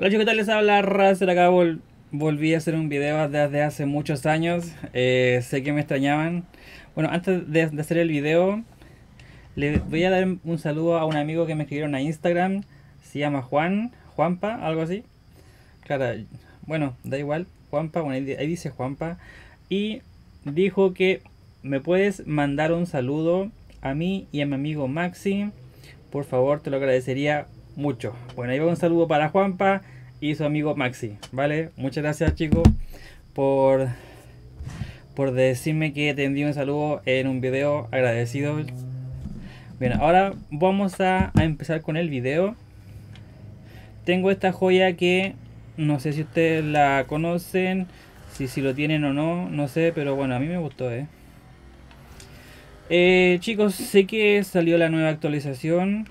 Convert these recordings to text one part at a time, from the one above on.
Hola, ¿qué tal? Les habla Razer acá. Volví a hacer un video desde hace muchos años. Sé que me extrañaban. Bueno, antes de hacer el video, le voy a dar un saludo a un amigo que me escribieron a Instagram. Se llama Juanpa, algo así. Claro, bueno, da igual. Juanpa, bueno, ahí dice Juanpa. Y dijo que me puedes mandar un saludo a mí y a mi amigo Maxi. Por favor, te lo agradecería mucho. Bueno, ahí va un saludo para Juanpa y su amigo Maxi, ¿vale? Muchas gracias, chicos, por, por decirme que te envío un saludo en un video agradecido. Bien, ahora vamos a empezar con el video. Tengo esta joya que no sé si ustedes la conocen, si lo tienen o no, no sé, pero bueno, a mí me gustó, ¿eh? Chicos, sé que salió la nueva actualización.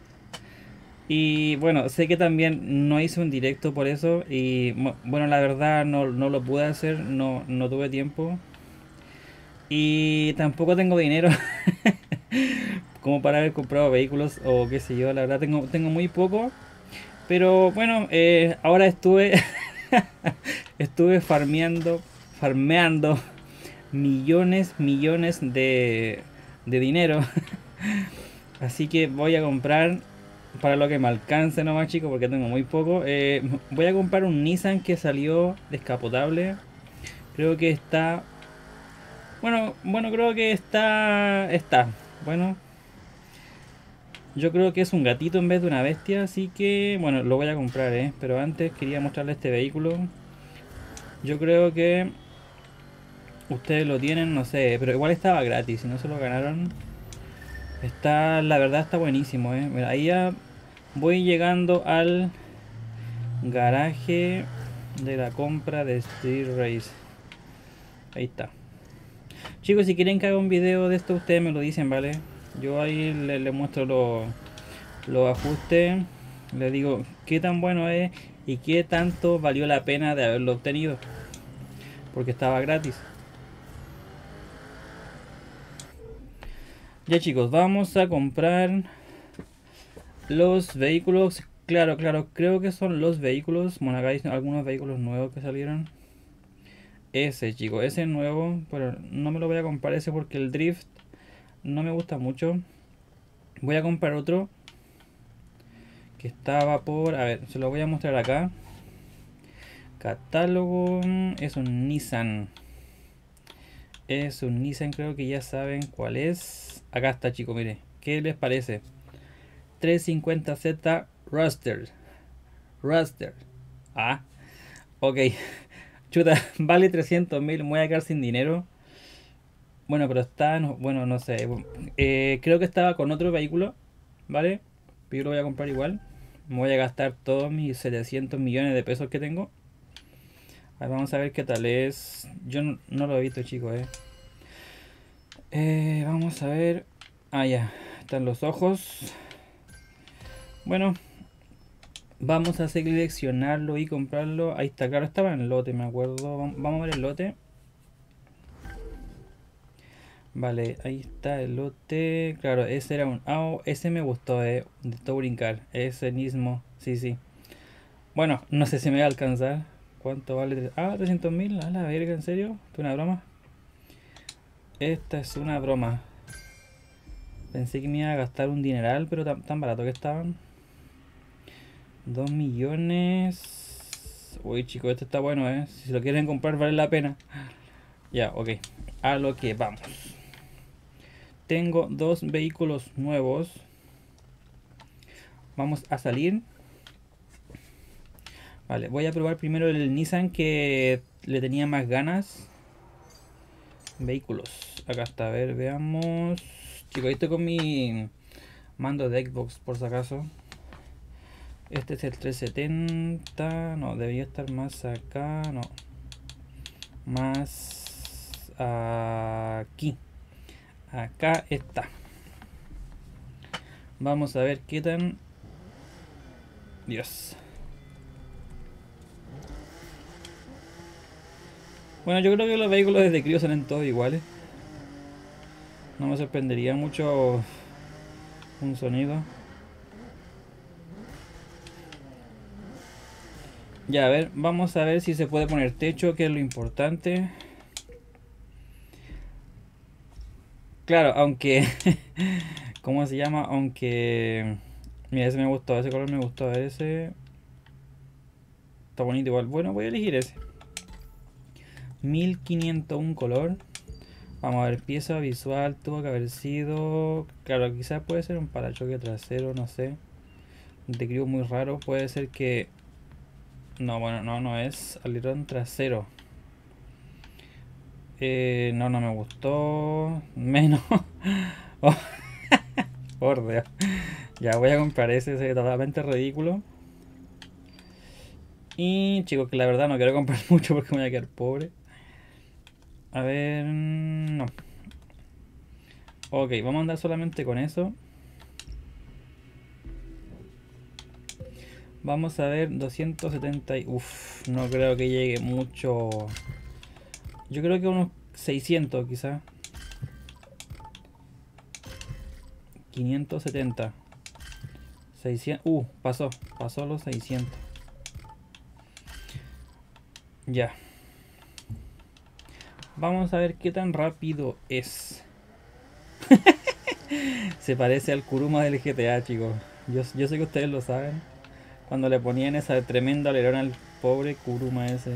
Y bueno, sé que también no hice un directo por eso. Y bueno, la verdad no lo pude hacer, no tuve tiempo. Y tampoco tengo dinero como para haber comprado vehículos o qué sé yo. La verdad tengo muy poco. Pero bueno, ahora estuve farmeando millones de dinero. Así que voy a comprar para lo que me alcance nomás, chicos, porque tengo muy poco. Voy a comprar un Nissan que salió descapotable. Creo que está... Bueno, creo que está. Bueno, yo creo que es un gatito en vez de una bestia, así que bueno, lo voy a comprar, pero antes quería mostrarles este vehículo. Yo creo que ustedes lo tienen, no sé, pero igual estaba gratis, si no se lo ganaron. La verdad está buenísimo, Mira, ahí ya voy llegando al garaje de la compra de Street Race. Ahí está. Chicos, si quieren que haga un video de esto, ustedes me lo dicen, ¿vale? Yo ahí le muestro los ajustes. Les digo qué tan bueno es y qué tanto valió la pena de haberlo obtenido. Porque estaba gratis. Ya, chicos, vamos a comprar los vehículos. Claro, creo que son los vehículos. Bueno, acá hay algunos vehículos nuevos que salieron. Ese, chicos, ese nuevo. Pero no me lo voy a comprar ese porque el drift no me gusta mucho. Voy a comprar otro que estaba por... A ver, se lo voy a mostrar acá. Catálogo. Es un Nissan. Es un Nissan, creo que ya saben cuál es. Acá está, chicos, mire. ¿Qué les parece? 350Z Raster. Ah, ok. Chuta, vale 300.000. Me voy a quedar sin dinero. Bueno, pero está... bueno, no sé. Creo que estaba con otro vehículo. ¿Vale? Pero yo lo voy a comprar igual. Me voy a gastar todos mis 700 millones de pesos que tengo. A ver, vamos a ver qué tal es. Yo no lo he visto, chicos, vamos a ver. Ah, ya. Están los ojos. Bueno, vamos a seleccionarlo y comprarlo. Ahí está, claro, estaba en el lote, me acuerdo. Vamos a ver el lote. Vale, ahí está el lote. Claro, ese era un... Ah, ese me gustó, de Touring Car. Ese mismo. Sí, sí. Bueno, no sé si me va a alcanzar. ¿Cuánto vale? Ah, 300.000. A la verga, ¿en serio? ¿Es una broma? Esta es una broma. Pensé que me iba a gastar un dineral, pero tan barato que estaban. 2 millones. Uy, chicos, este está bueno, Si lo quieren comprar, vale la pena. Ya, ok. A lo que vamos. Tengo dos vehículos nuevos. Vamos a salir. Vale, voy a probar primero el Nissan que le tenía más ganas. Vehículos. Acá está, a ver, veamos. Chicos, ahí estoy con mi mando de Xbox por si acaso. Este es el 370. No, debería estar más acá. No. Más aquí. Acá está. Vamos a ver qué tan... Dios. Bueno, yo creo que los vehículos desde crío salen todos iguales. No me sorprendería mucho un sonido. Ya, a ver, vamos a ver si se puede poner techo, que es lo importante. Claro, aunque... ¿Cómo se llama? Aunque... Mira, ese me gustó, ese color me gustó. A ver, ese... Está bonito igual. Bueno, voy a elegir ese. 1501 color. Vamos a ver, pieza visual, tuvo que haber sido... Claro, quizás puede ser un parachoque trasero, no sé. Un teclado muy raro, puede ser que... No, bueno, no, no es alerón trasero. No, no me gustó. Menos. Oh, por Dios. Ya voy a comprar ese, ese totalmente ridículo. Y chicos, que la verdad no quiero comprar mucho porque me voy a quedar pobre. A ver, no. Ok, vamos a andar solamente con eso. Vamos a ver 270 y... Uf, no creo que llegue mucho. Yo creo que unos 600 quizás. 570. 600. Pasó los 600. Ya. Vamos a ver qué tan rápido es. Se parece al Kuruma del GTA, chicos. Yo sé que ustedes lo saben. Cuando le ponían esa tremenda alerón al pobre Kuruma ese.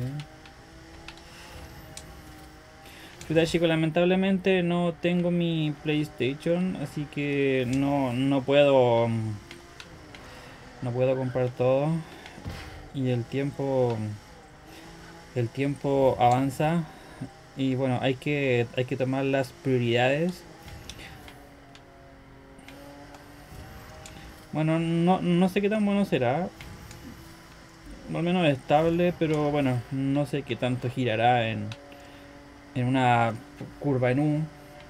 Chuta, chicos, lamentablemente no tengo mi PlayStation, así que no puedo no puedo comprar todo y el tiempo avanza y bueno, hay que tomar las prioridades. Bueno, no sé qué tan bueno será, al menos estable, pero bueno, no sé qué tanto girará en una curva en U.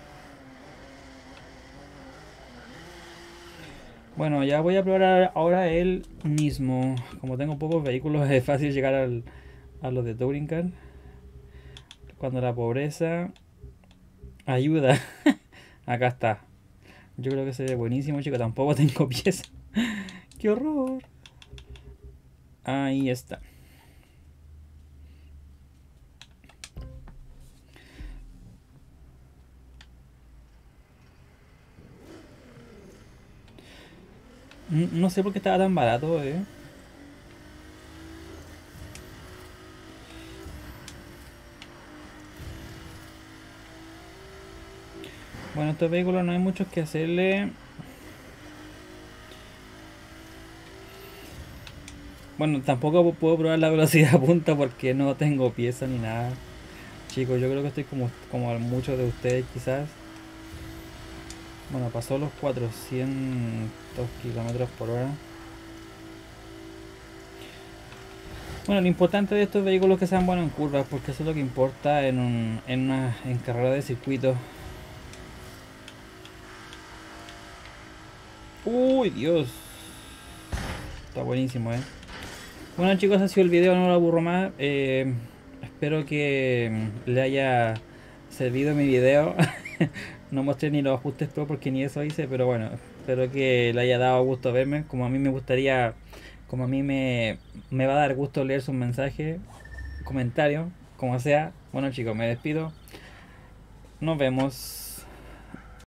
Bueno, ya voy a probar ahora él mismo. Como tengo pocos vehículos, es fácil llegar a los de Touring Car. Cuando la pobreza ayuda. Acá está. Yo creo que se ve buenísimo, chico. Tampoco tengo pieza. ¡Qué horror! Ahí está. No sé por qué estaba tan barato, eh. Bueno, estos vehículos no hay muchos que hacerle. Bueno, tampoco puedo probar la velocidad punta porque no tengo pieza ni nada. Chicos, yo creo que estoy como muchos de ustedes quizás. Bueno, pasó los 400 kilómetros por hora. Bueno, lo importante de estos vehículos es que sean buenos en curvas, porque eso es lo que importa en carrera de circuito. Uy, Dios. Está buenísimo, eh. Bueno chicos, ha sido el video, no lo aburro más. Espero que le haya servido mi video. No mostré ni los ajustes pro porque ni eso hice, pero bueno, espero que le haya dado gusto verme. Como a mí me gustaría, como a mí me va a dar gusto leer sus mensajes, comentarios, como sea. Bueno chicos, me despido. Nos vemos.